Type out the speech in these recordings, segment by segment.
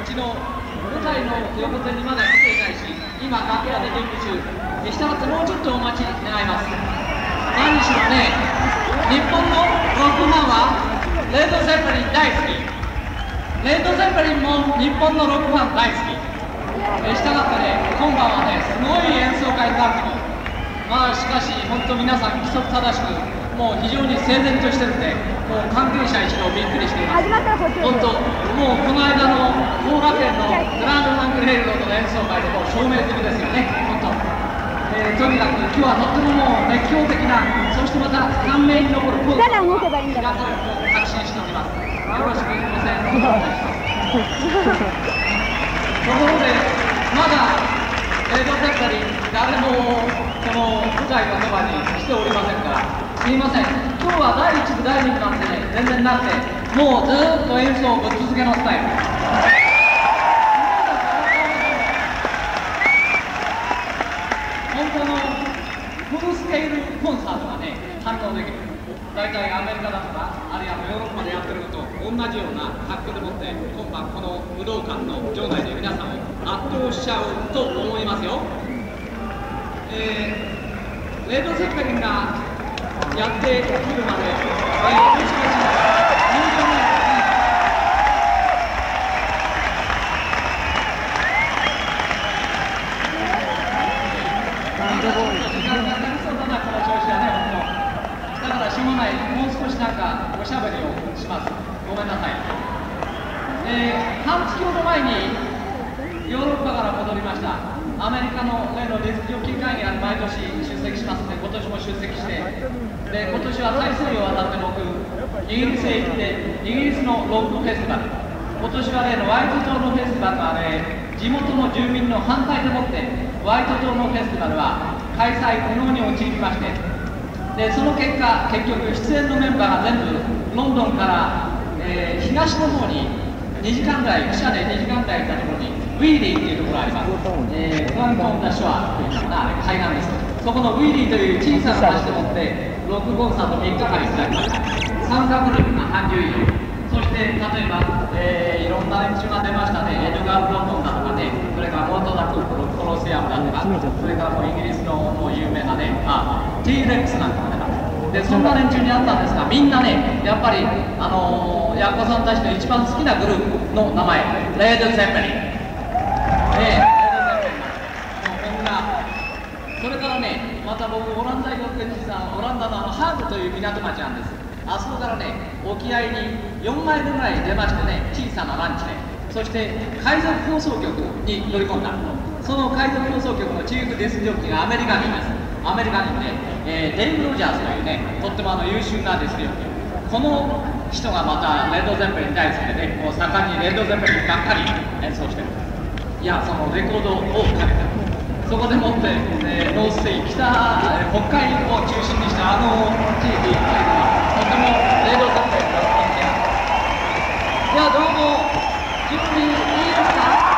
ちの舞台の横手にまだ来ていないし、今楽屋で準備中。したがってもうちょっとお待ち願います。何しろね、日本のロックファンはレッド・ゼッペリン大好き。レッド・ゼッペリンも日本のロックファン大好き。したがってね、今晩はね、すごい演奏会になると思う。まあしかし本当皆さん規則正しく、もう非常に整然としてるんで、もう関係者一同びっくりしています。本当、もうこの間の後楽園のグランドファンクレイルドの演奏会でも証明済みですよね、本当。とにかく今日はとってももう熱狂的な、そしてまた感銘に残るコンサートを開かれると確信しております。よろしくご声援お願いします。ところで、まだレッド・ゼッペリン、誰もこの舞台のそばに来ておりませんから、すいません、今日は第1部、第2部なんてね、全然なくて、もうずーっと演奏をぶっ続けのスタイル。本当のフルスケールコンサートがね、反応できる。大体アメリカだとか、あるいはヨーロッパでやってるのと同じような格好でもって、今晩この武道館の場内で皆さんを圧倒しちゃうと思いますよ。レッド・ゼッペリンがやってくるまで、もしかし時間がかかりそうだな、この調子はね、本当。だからしょうがない、もう少しなんかおしゃべりをします。ごめんなさい。半月ほど前にヨーロッパから戻りました。アメリカの例のディスクジョッキー会議は毎年出席しますので、今年も出席して、で今年は大西洋を渡って僕、イギリスへ行って、イギリスのロックフェスティバル、今年は例のワイト島のフェスティバルはね、地元の住民の反対でもって、ワイト島のフェスティバルは開催不能に陥りまして、でその結果、結局、出演のメンバーが全部、ロンドンから、東の方に2時間ぐらい、汽車で2時間ぐらい行ったところに、ウィーリーっていうところがあります。フランコン・ダ・ショアというのかな、海岸です。そこのウィーリーという小さな橋でもって、ロックコンサート3日間開きました。参加グループが30以上。そして、例えば、いろんな連中が出ましたね。エドガー・ブロントンだとかね、それからモート・ダ・クープ、コロセアムだとか、それからもうイギリスのもう有名なね、T レックスなんかも出ました。でそんな連中にあったんですが、みんなね、やっぱり、ヤッコさんたちの一番好きなグループの名前、レッド・ゼッペリン。それからね、また僕、オランダによって実はオランダのハーグという港町なんです。あそこからね、沖合に4マイルぐらい出ましてね、小さなランチで、そして海賊放送局に乗り込んだ。その海賊放送局のチーフディスクジョッキーがアメリカ人です。アメリカ人で、デイブ・ロジャーズというね、とっても優秀なディスクジョッキー。この人がまたレッド・ゼッペリン大好きでね、もう盛んにレッド・ゼッペリンばっかり演奏してる。いや、そのレコードをかけた。そこでもって、ノースセイ、北海を中心にした地域というのは、とてもレッド・ゼッペリンの人気が。ではどうも、準備いいですか？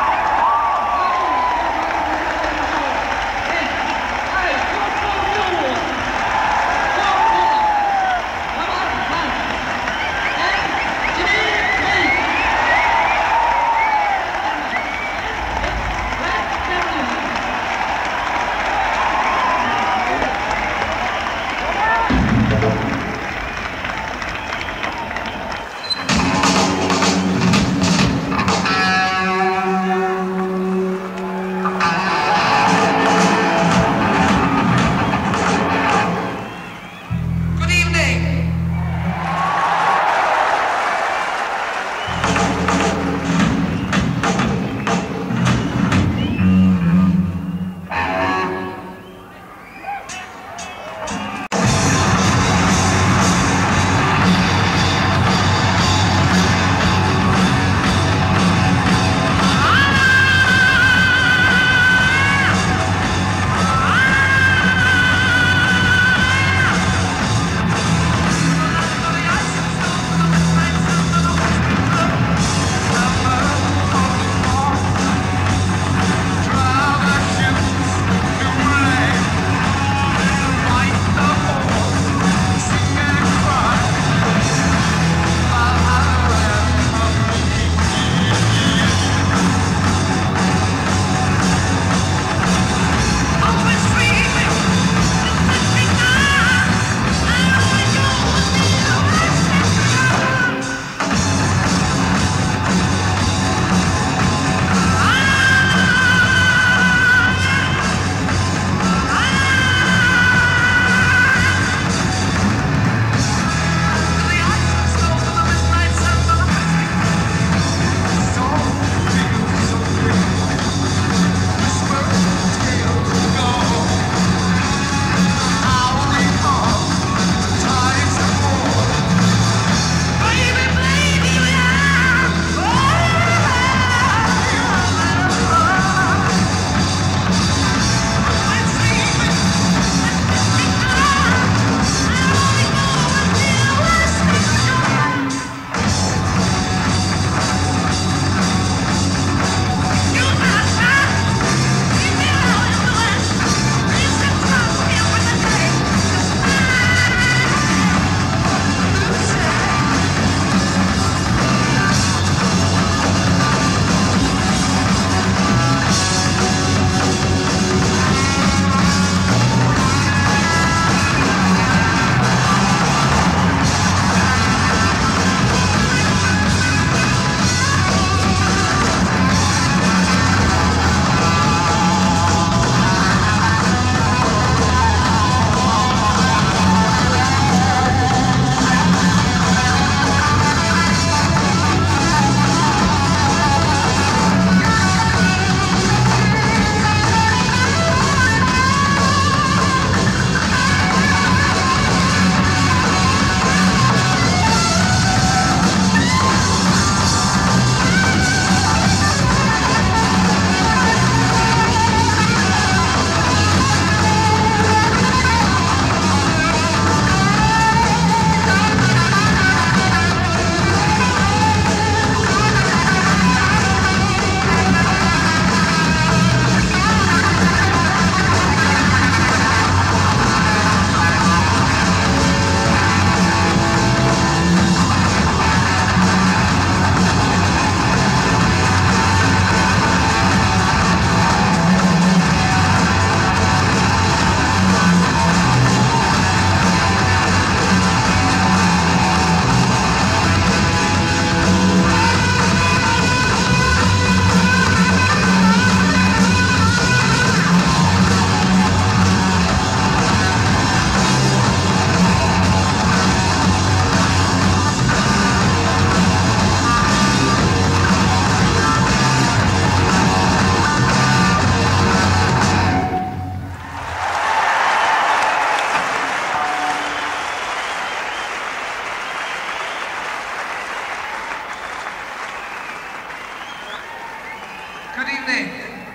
Good evening.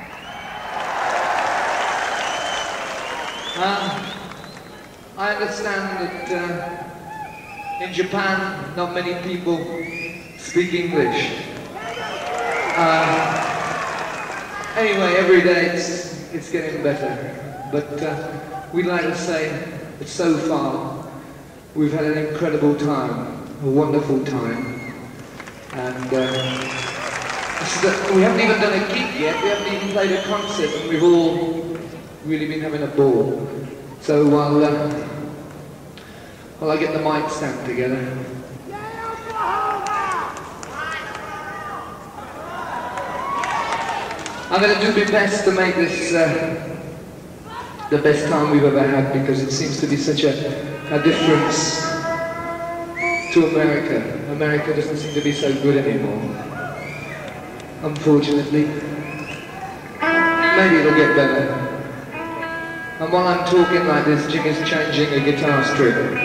I understand that in Japan not many people speak English. Anyway, every day it's getting better. But we'd like to say that so far we've had an incredible time, a wonderful time. And we haven't even done a gig yet, we haven't even played a concert, and we've all really been having a ball. So while I get the mic stand together. I'm going to do my best to make this the best time we've ever had, because it seems to be such a difference to America. America doesn't seem to be so good anymore, unfortunately. Maybe it'll get better. And while I'm talking like this, Jim is changing a guitar string.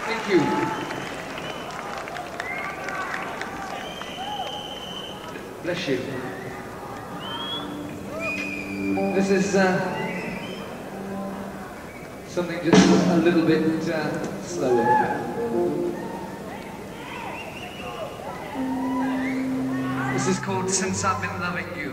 Thank you. Bless you. This is something just a little bit slower. This is called Since I've Been Loving You.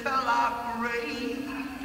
felt like rain.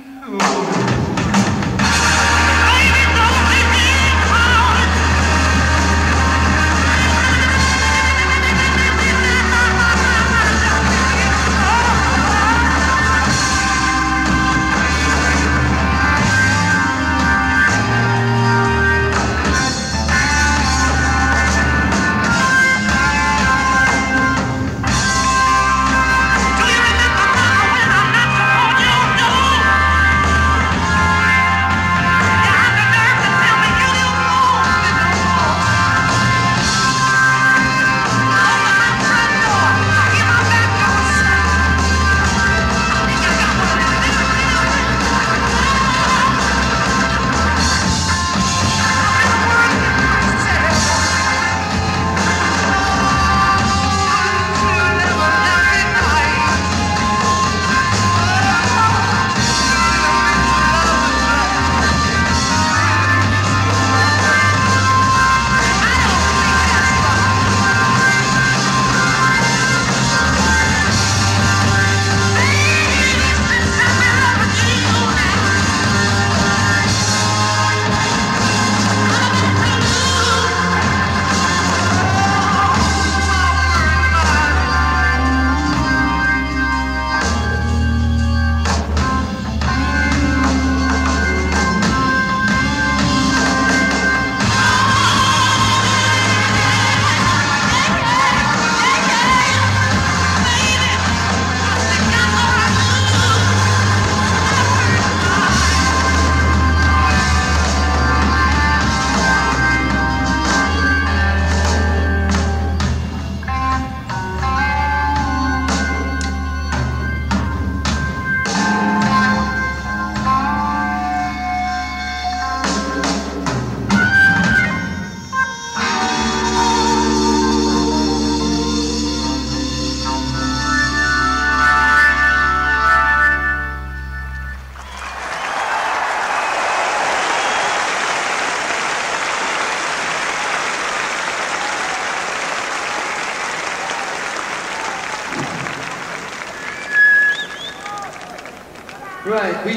Right,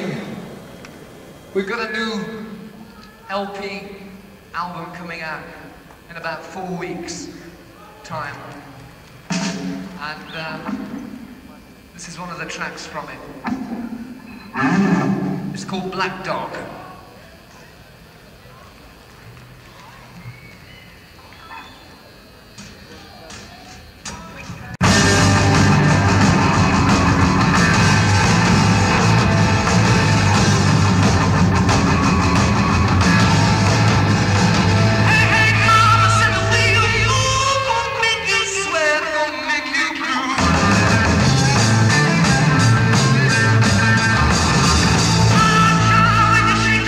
we've got a new LP album coming out in about 4 weeks' time, and this is one of the tracks from it. It's called Black Dog. She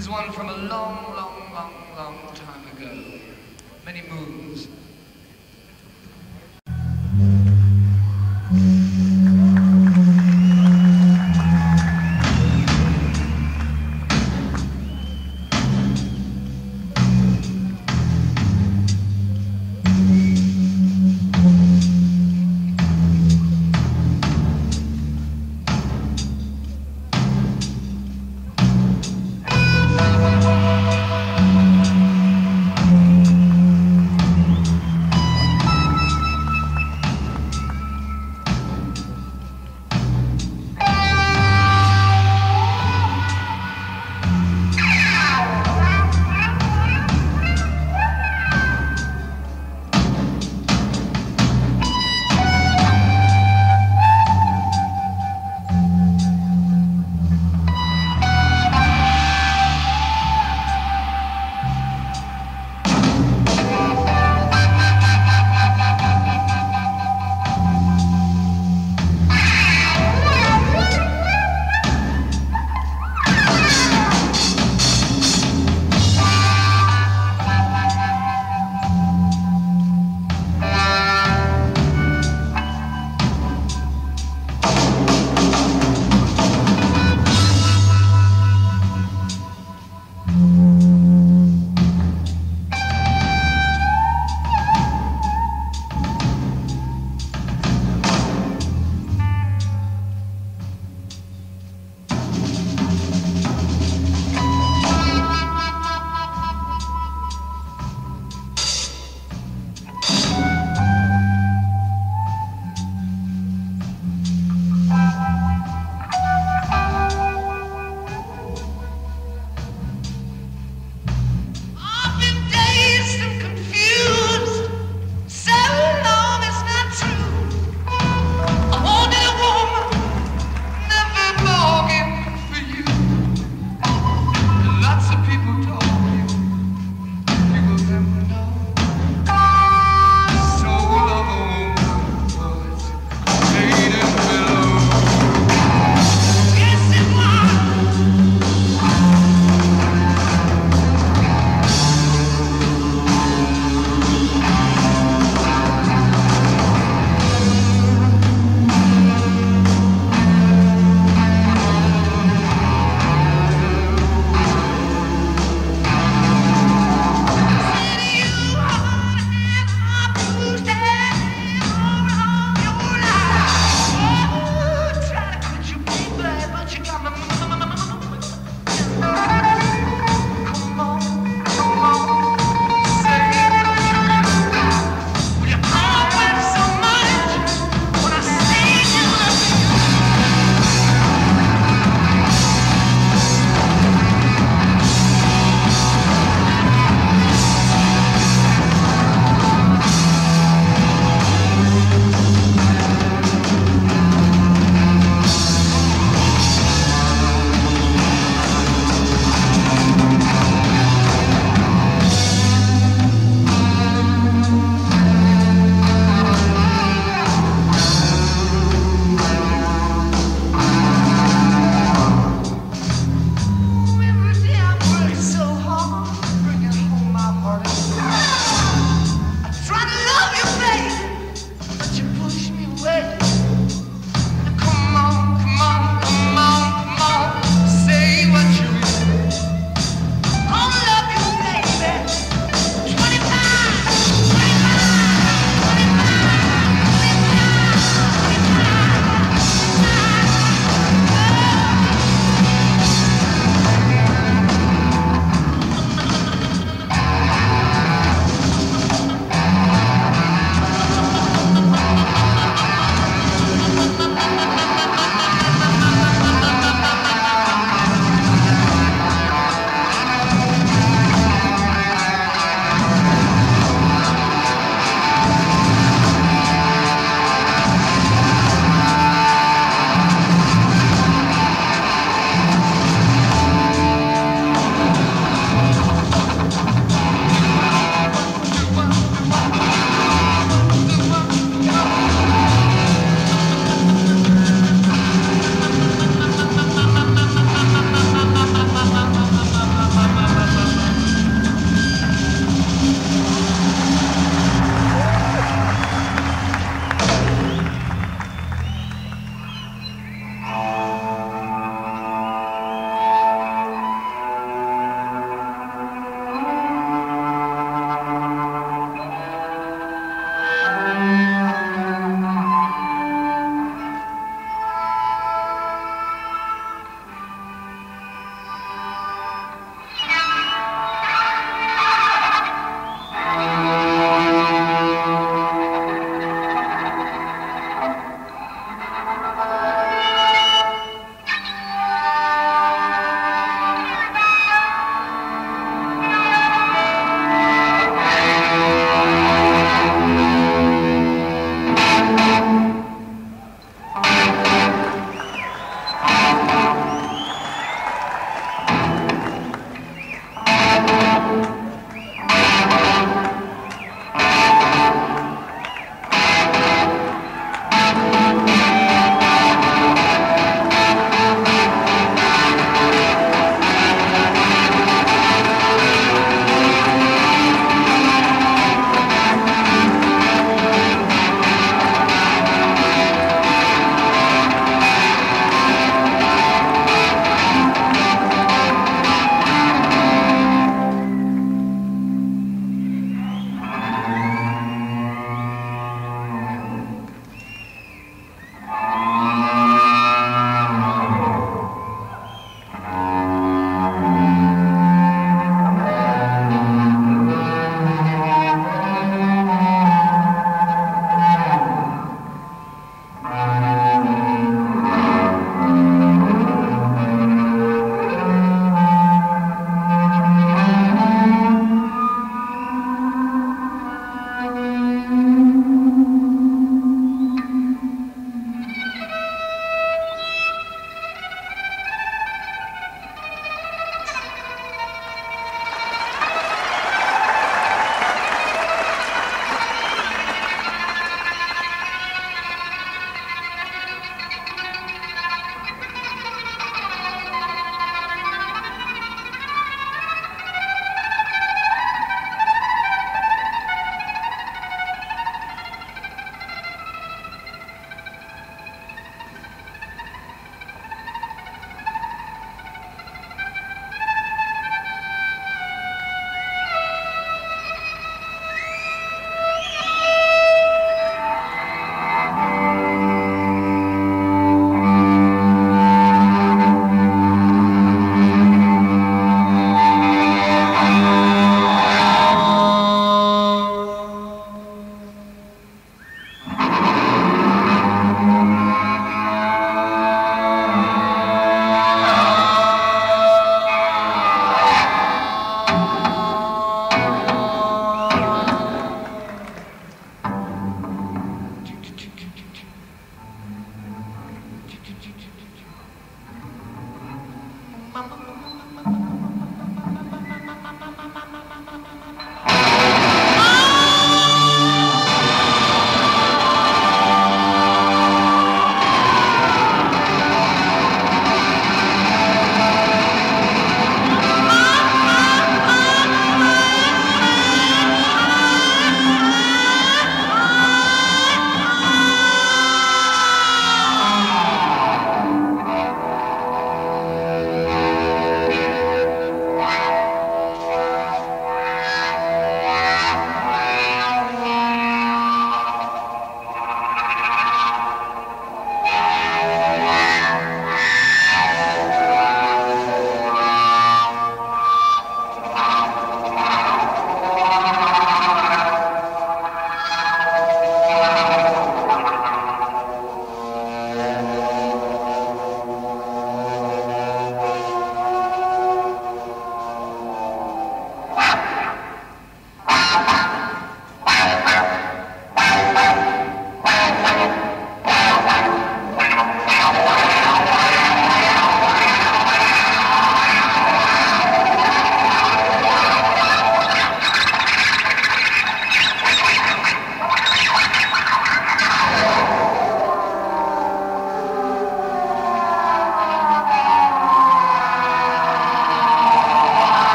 is one from a long, long, long, long time ago. Many moons.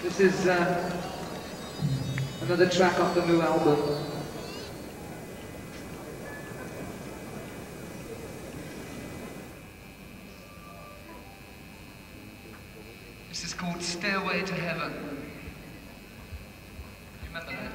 This is another track off the new album. This is called Stairway to Heaven. You remember that?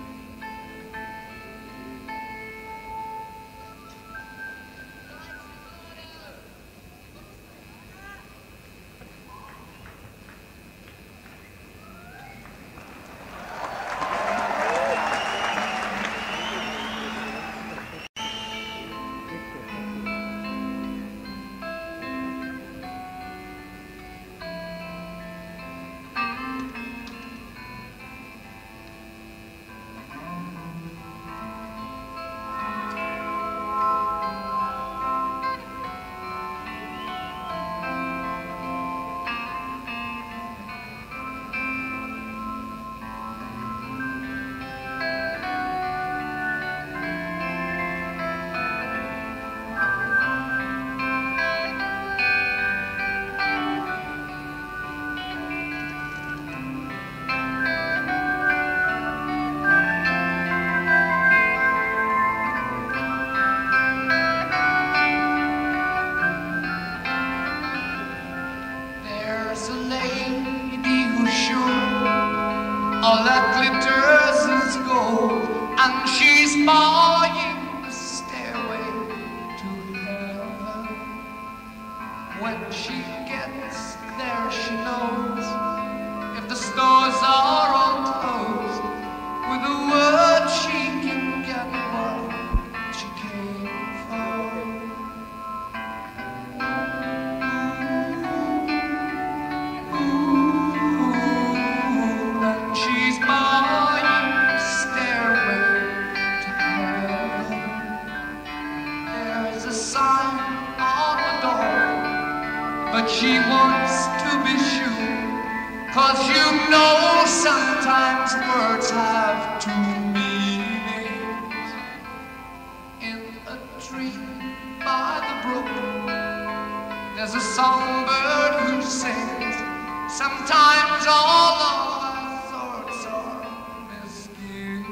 All that glitters is gold, and she's buying a stairway to heaven. When she gets there, she knows if the stores are all closed, with a word she can get what she came for. But she wants to be sure, 'cause you know sometimes words have two meanings. In a tree by the brook, there's a songbird who sings. Sometimes all of our thoughts are misgiven.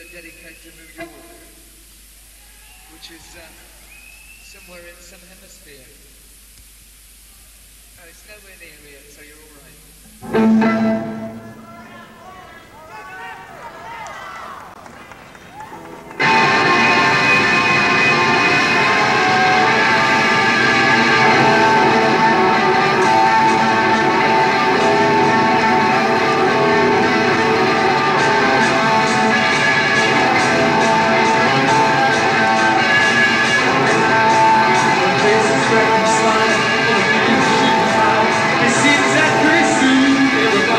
to dedicate to New York, which is somewhere in some hemisphere. Oh, it's nowhere near here, so you're all right. It seems that pretty soon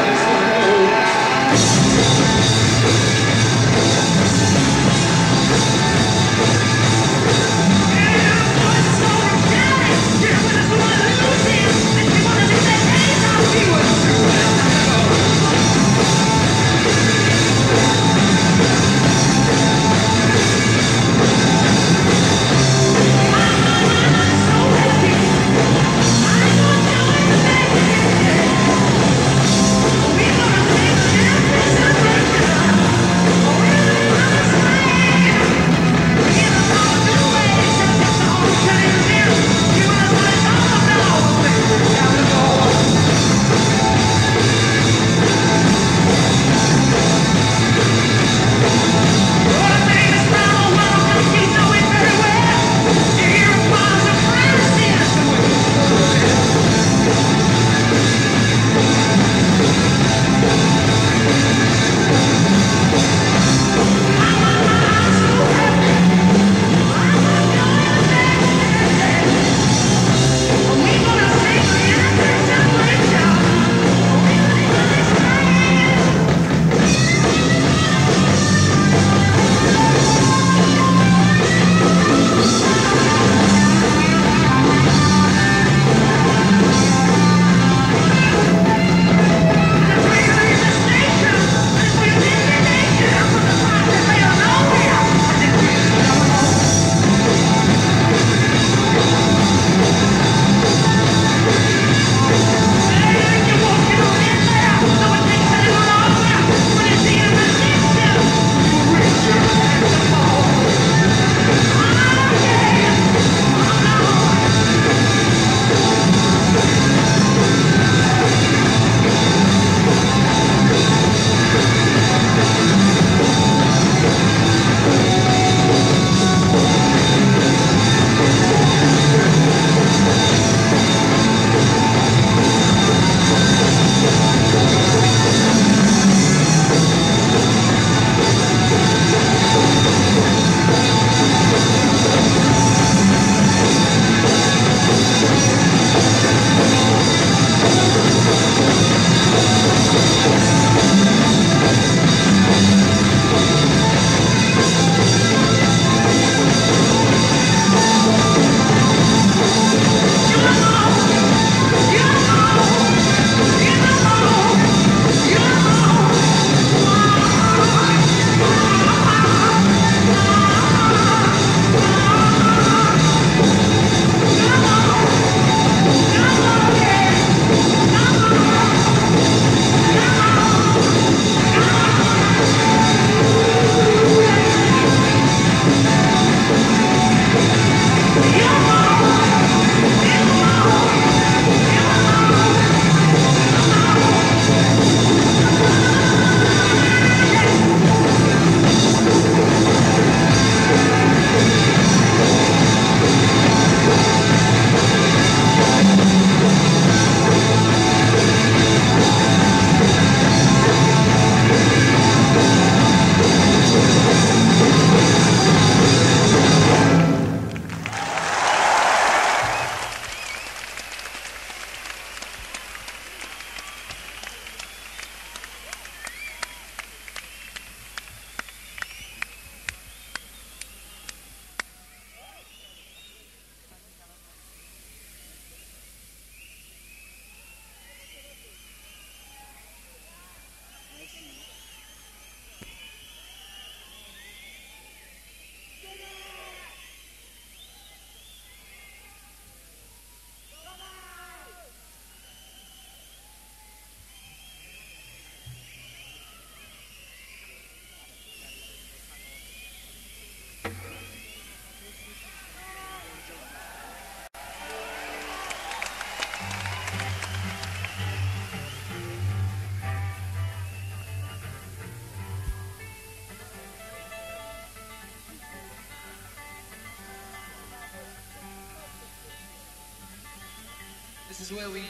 This is where we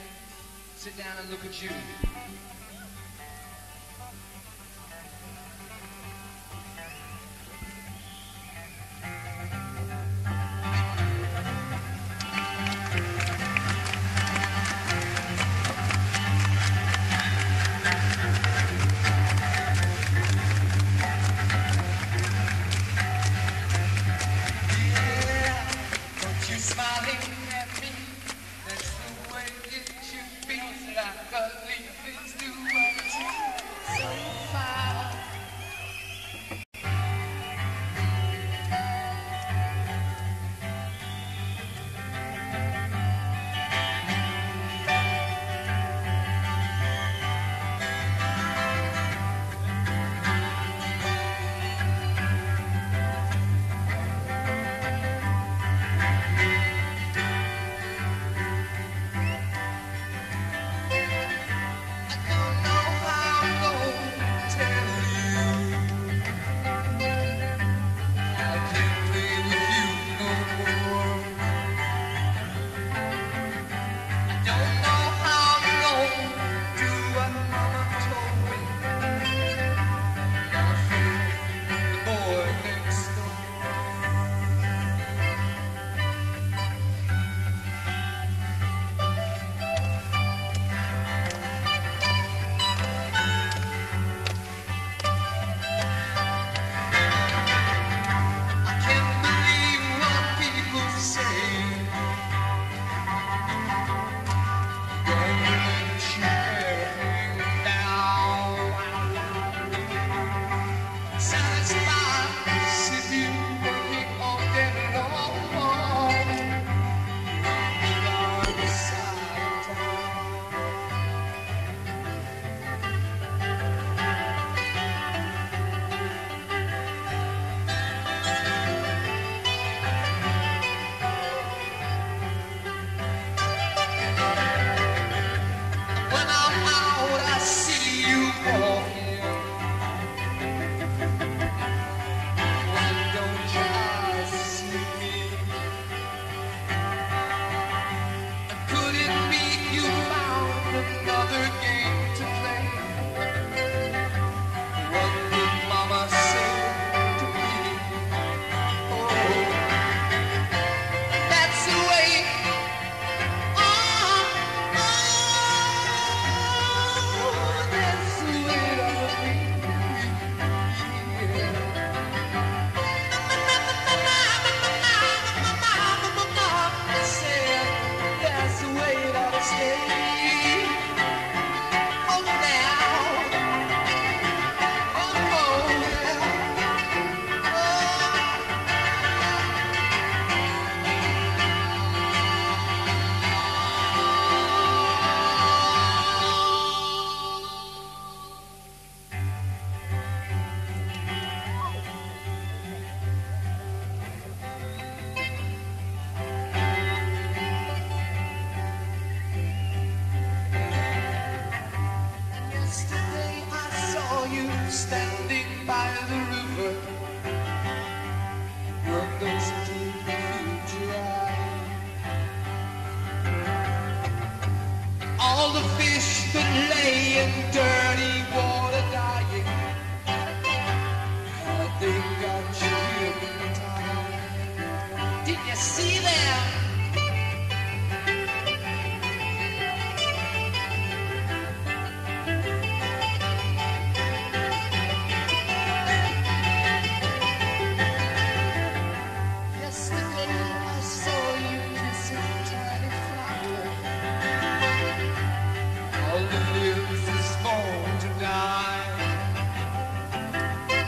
sit down and look at you.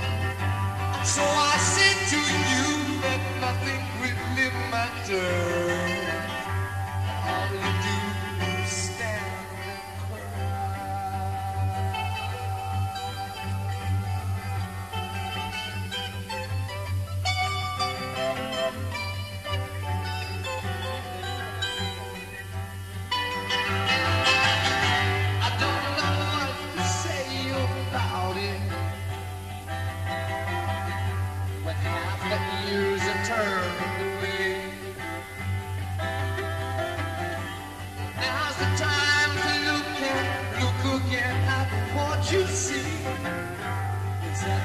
So I said to you that nothing really matters.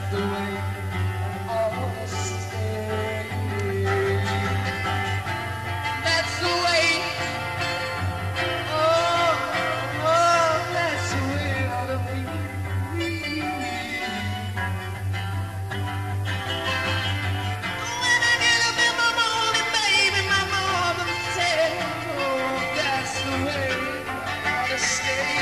the way I wanna stay. That's the way. Oh, oh, that's the way it ought to be. When I get up in the morning, baby, my mama said, oh, that's the way I ought to stay.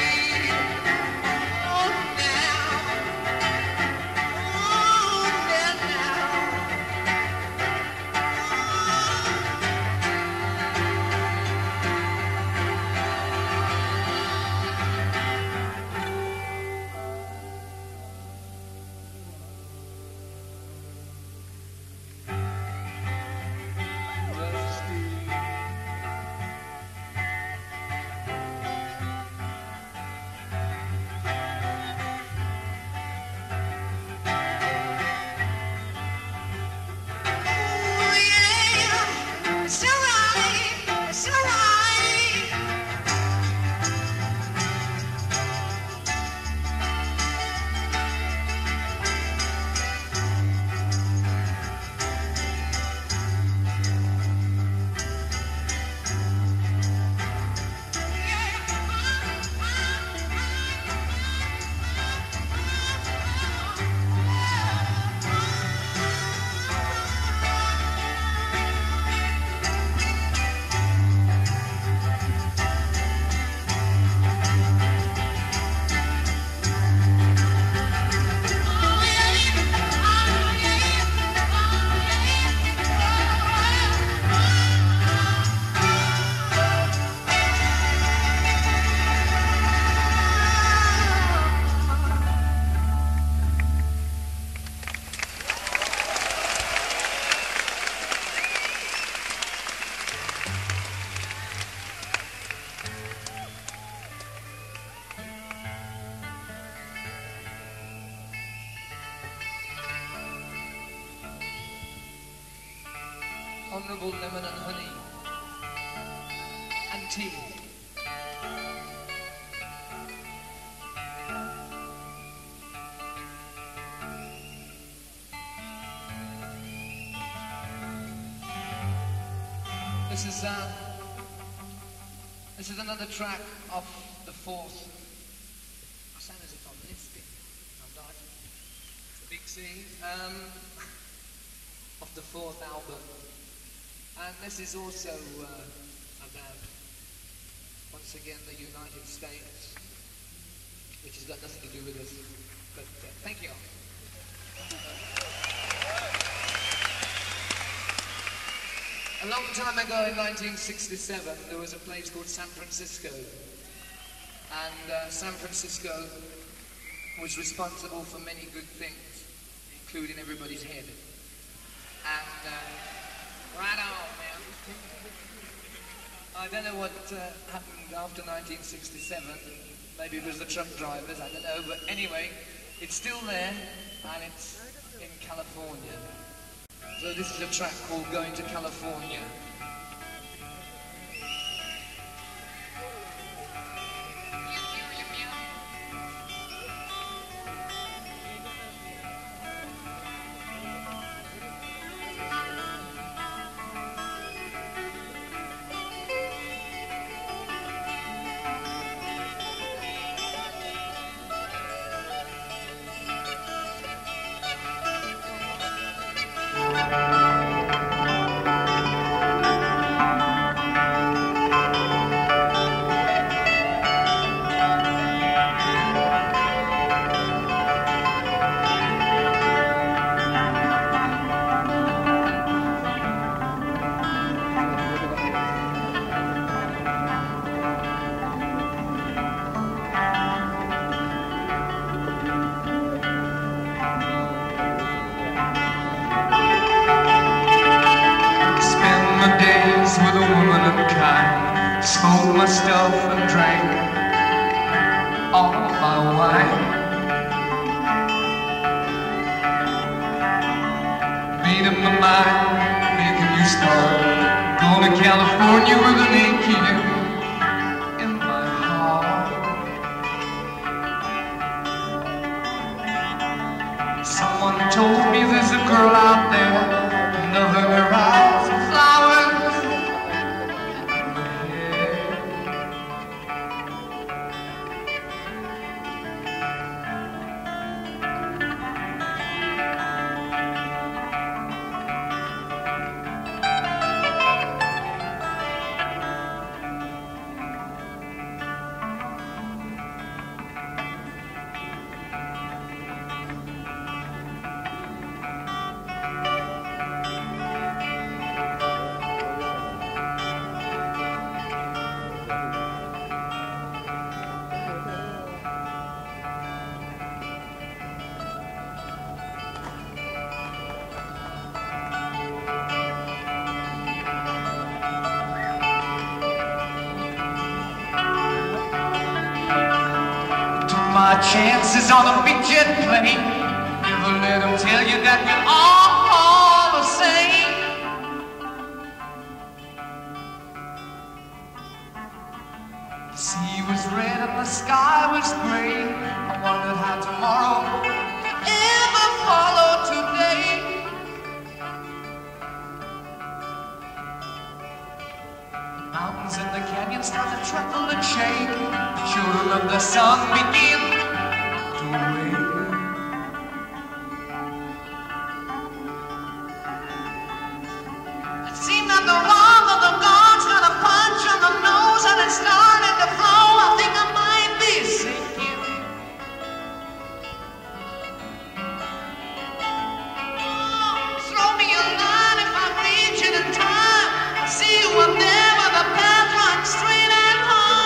Honourable Lemon and Honey and Tease. This is another track off the fourth. I sound as if I'm lisping. I'm not. It's a big C. Off the fourth album. And this is also about, once again, the United States, which has got nothing to do with us. But thank you. A long time ago in 1967, there was a place called San Francisco. And San Francisco was responsible for many good things, including everybody's head. And right on, man. I don't know what happened after 1967. Maybe it was the truck drivers, I don't know. But anyway, it's still there, and it's in California. So this is a track called Going to California. Smoked my stuff and drank all my wine. Made up my mind, making you start. Going to California with an aching in my heart. Someone my chances on a big jet plane. Never let them tell you that we're all the same. The sea was red and the sky was gray. I wondered how tomorrow could ever follow today. The mountains and the canyons start to tremble and shake. The children of the sun begin to wake. It seemed that the wrong of the gods got a punch on the nose and it started to flow. I think I might be sinking. Oh, throw me a line if I reach it in time. See you whenever the path runs straight and home.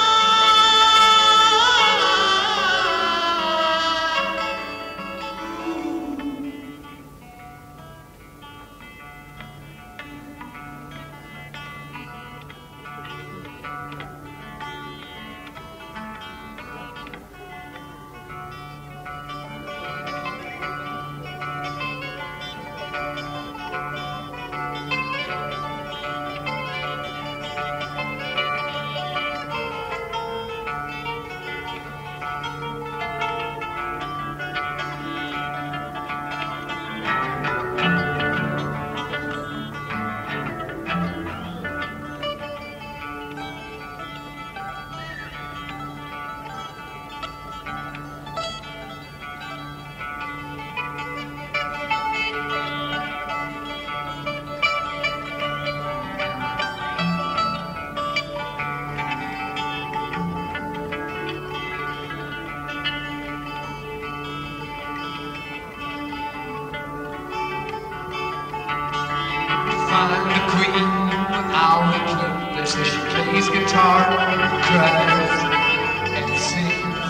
Find the queen without a king. Listen, she plays guitar, cries, and sings.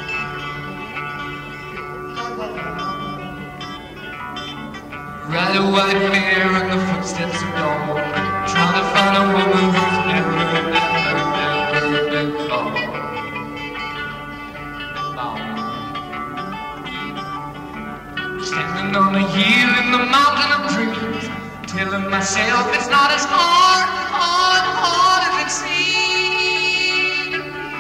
Ride a white mare in the footsteps of dawn, trying to find a woman who's never been gone. Standing on a hill in the mountain of dreams, telling myself it's not as hard as it seems.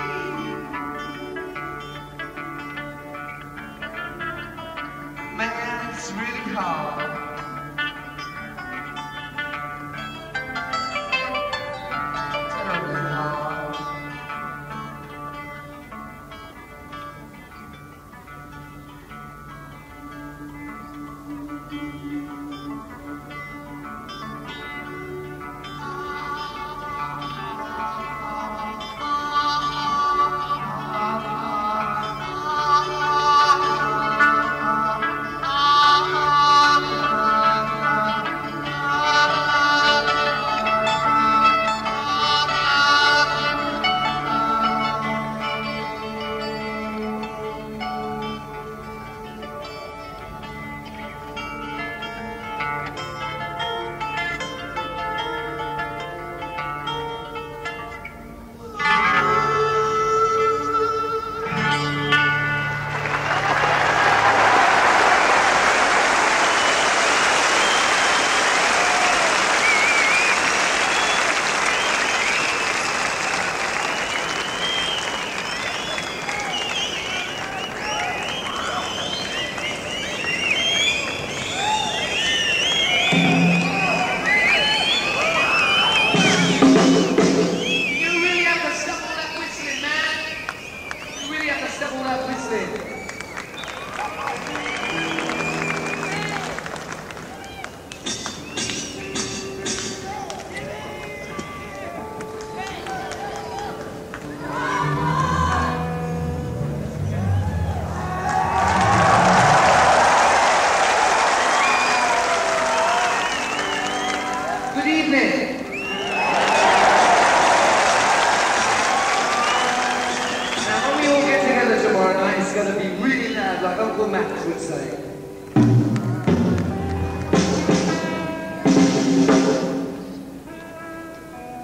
Man, it's really hard. Terribly hard.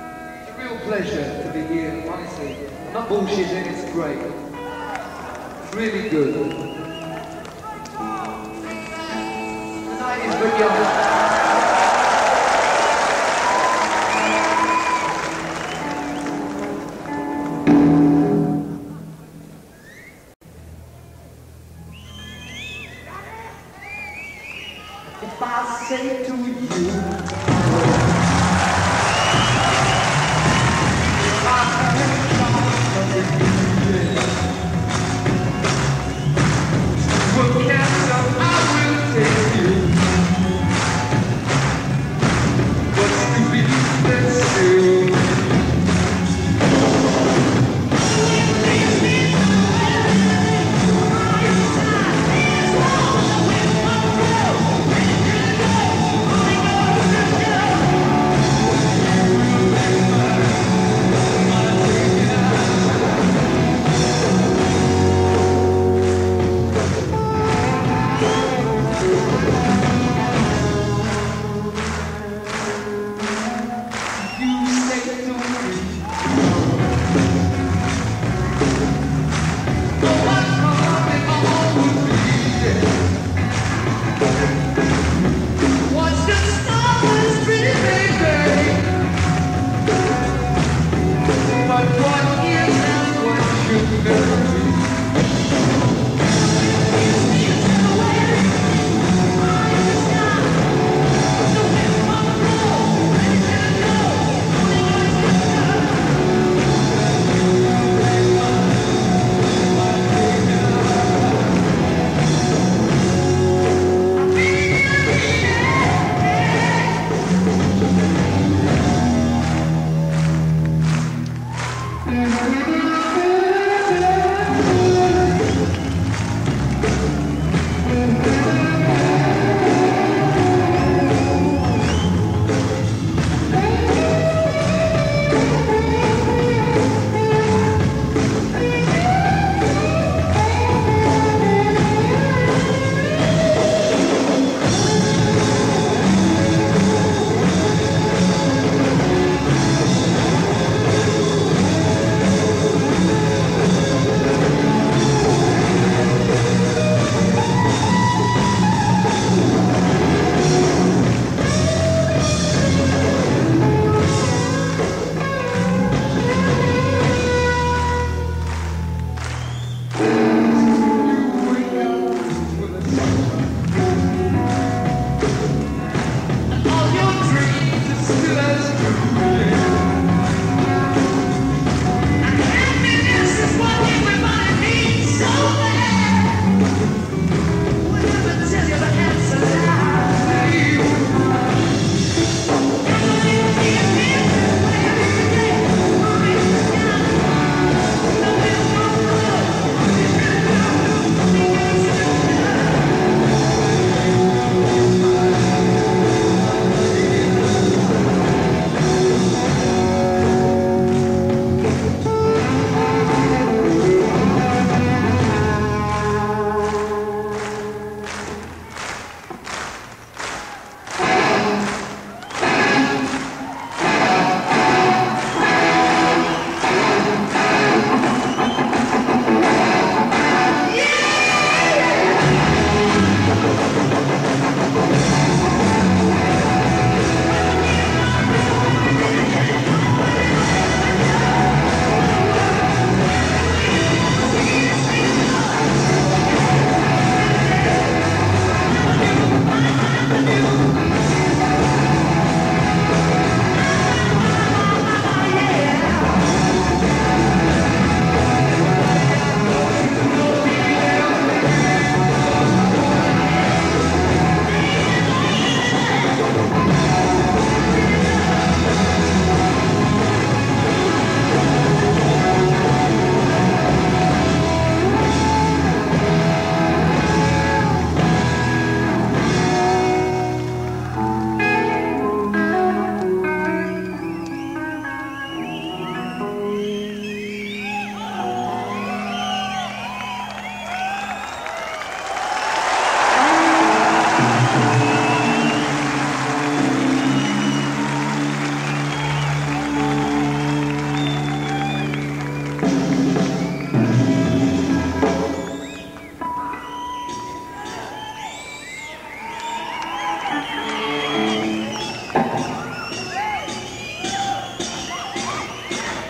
pleasure to be here, honestly. I'm not bullshitting, it's great. Really good. The 90s, but young. If I say to you, if I heard something well, can't I will take you.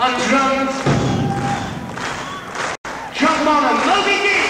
on drums, trombone and Moby Dick.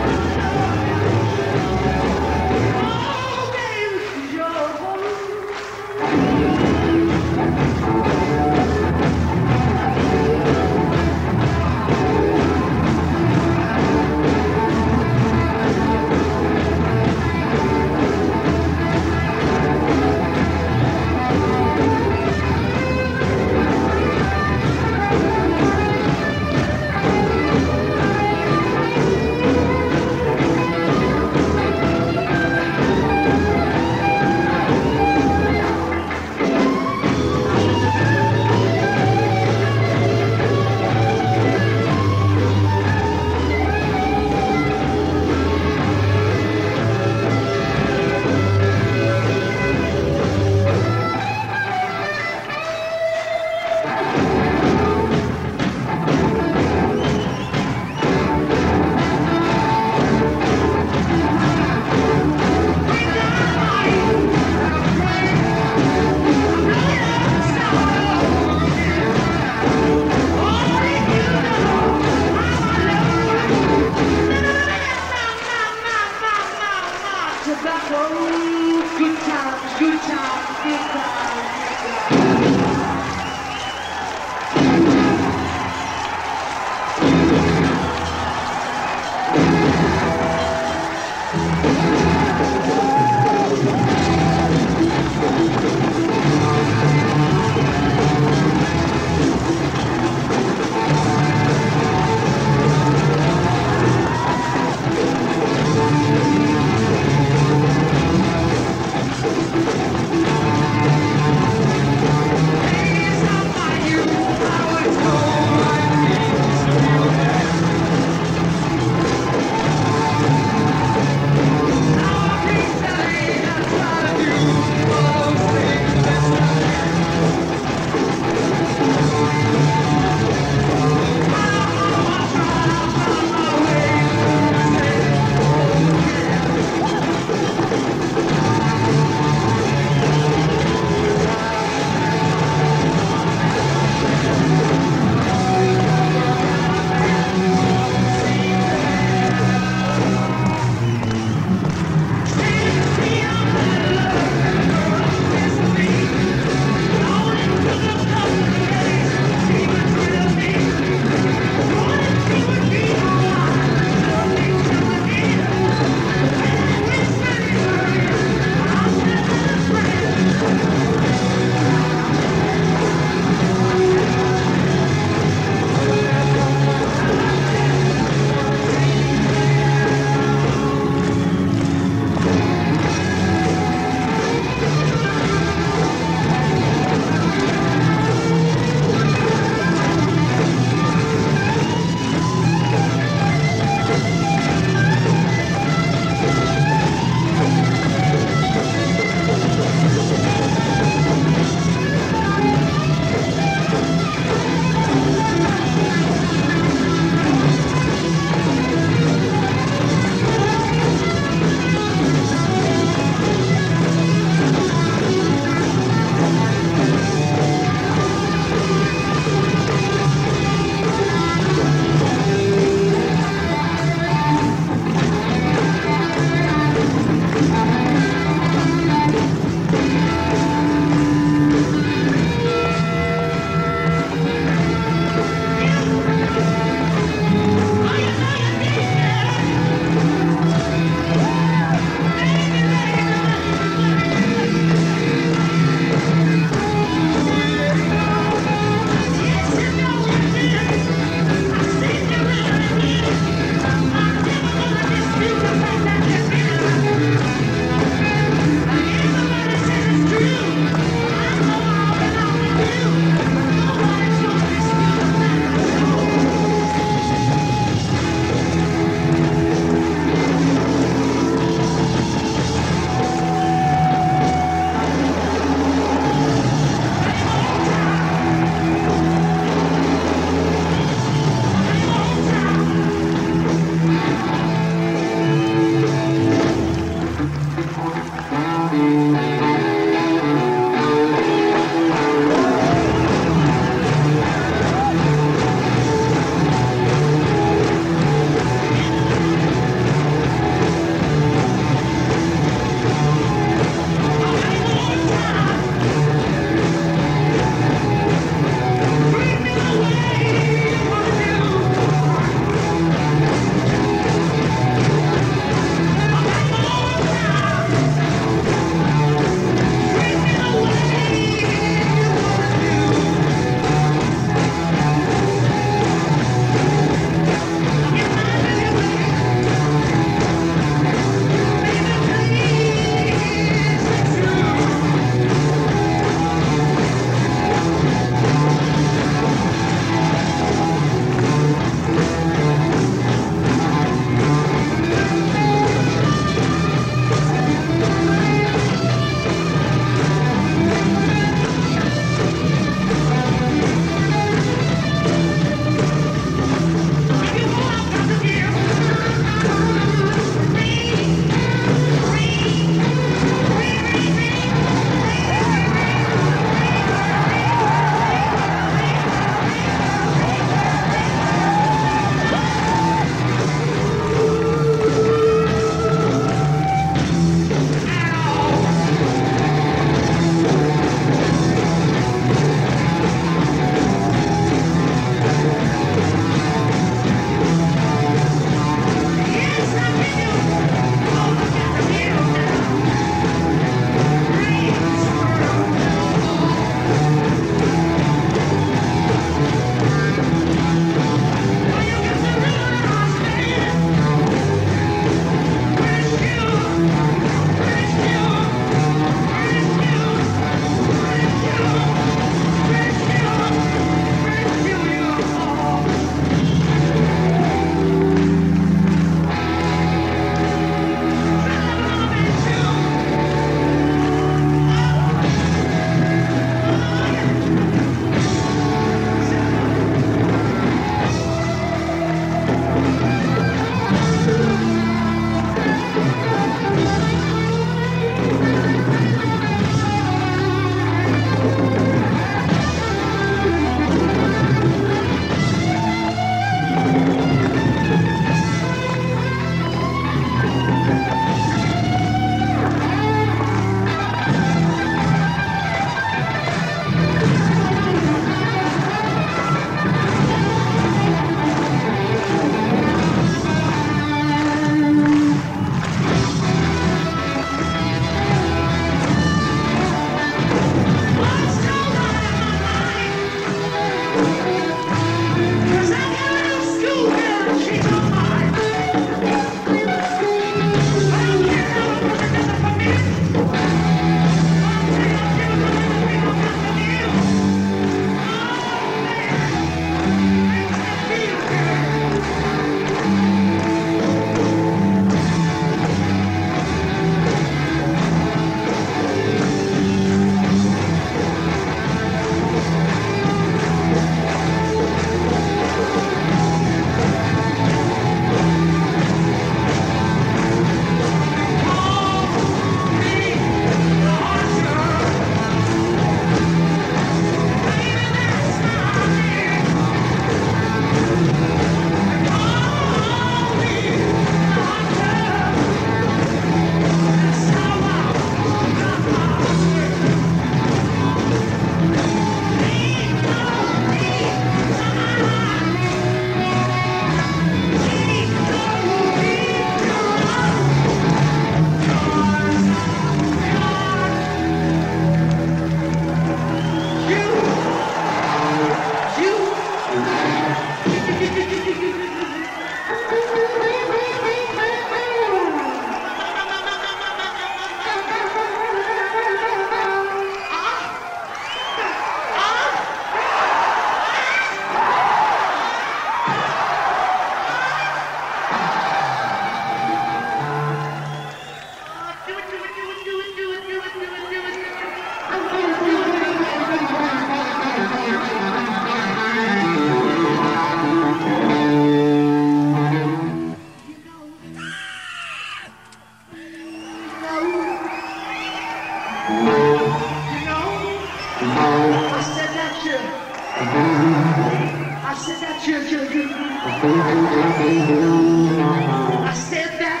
I said that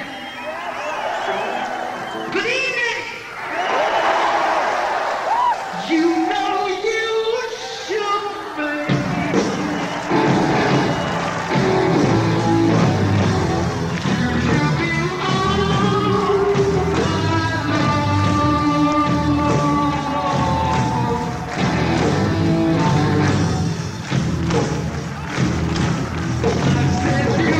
good evening. You know you should be. I said you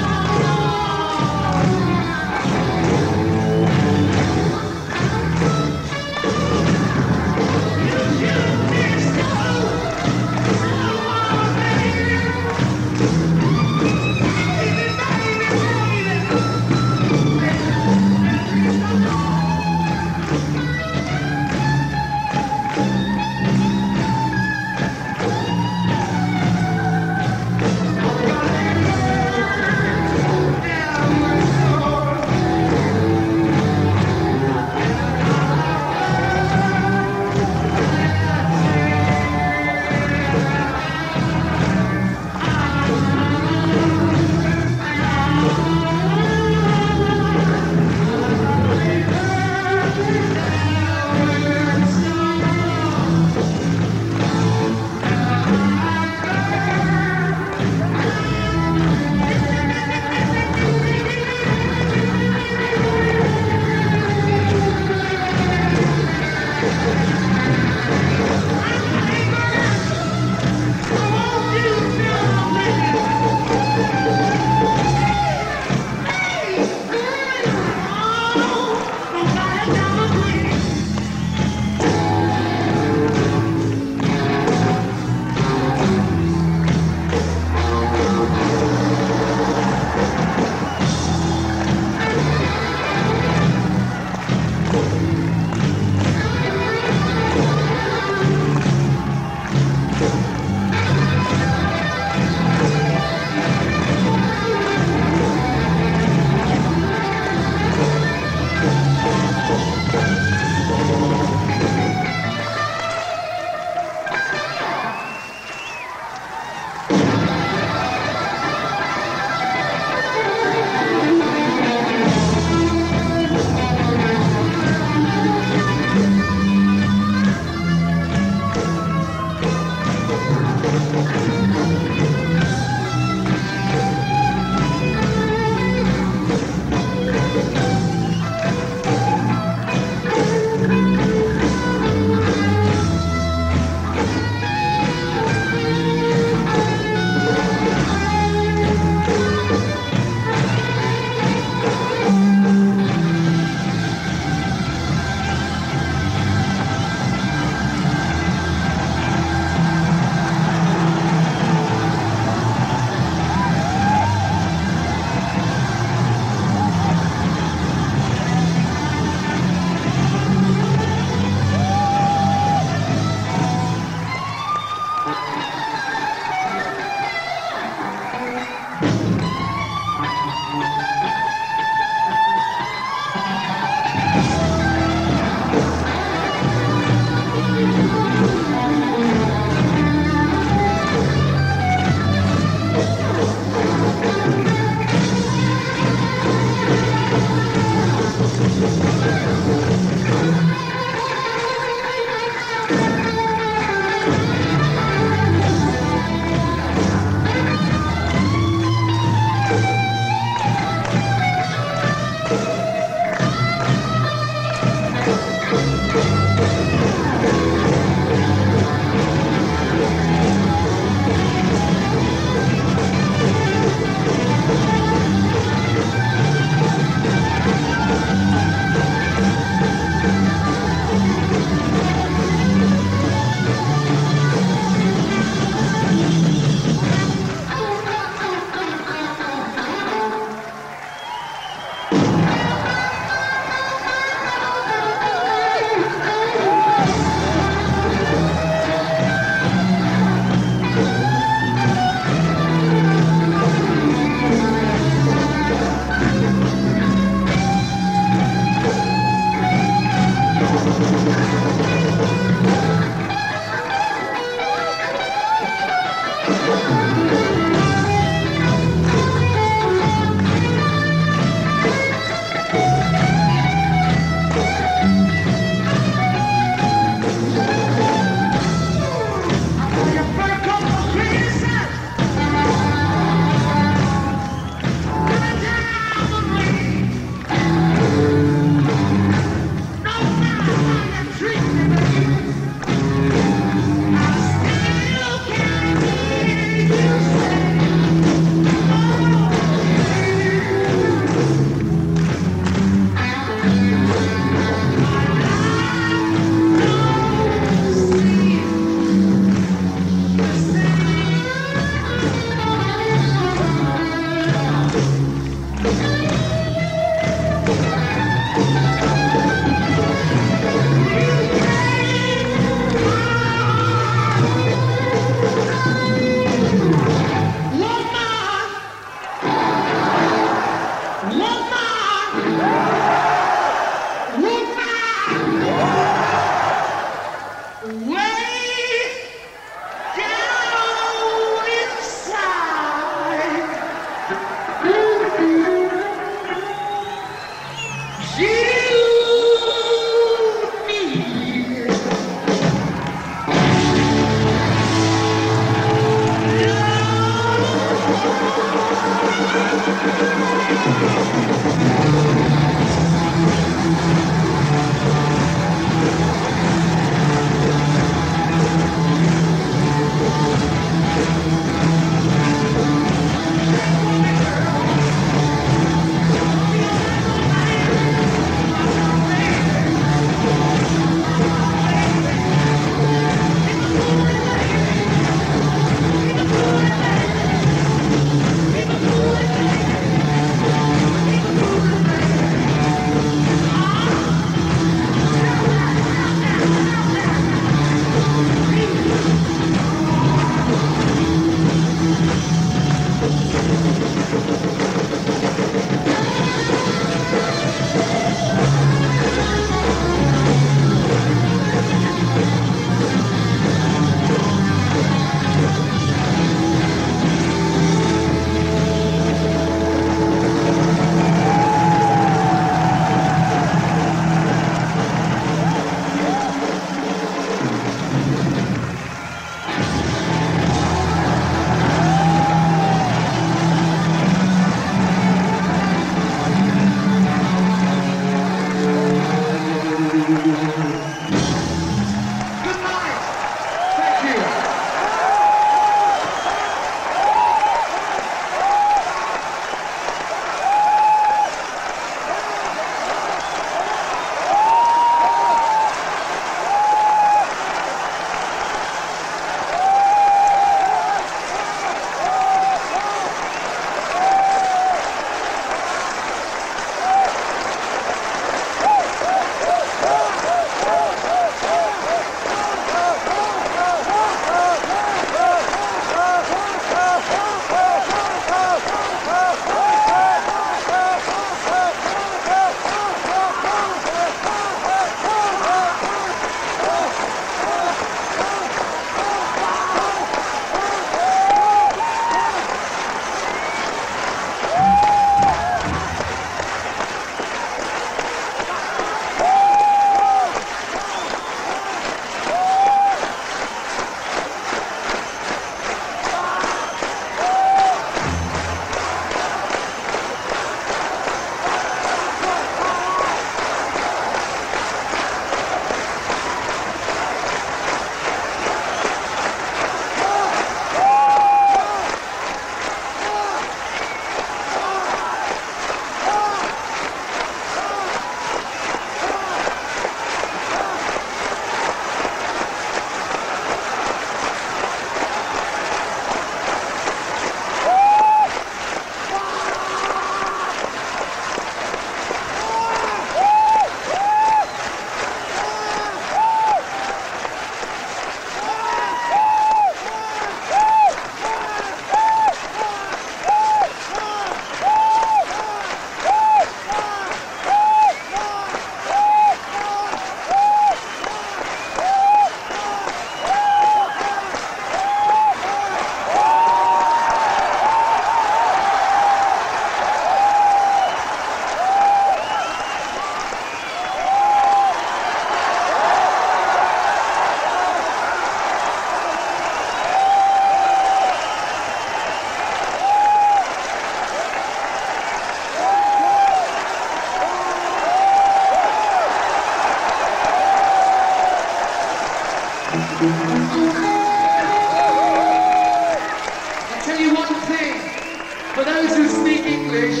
I'll tell you one thing. For those who speak English,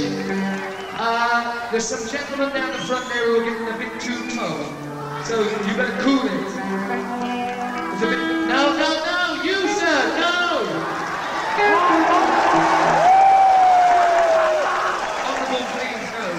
there's some gentlemen down the front there who are getting a bit too tough. So you better cool it. It's a bit... No, no, no! You, sir! No! Honourable, please, no.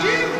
you.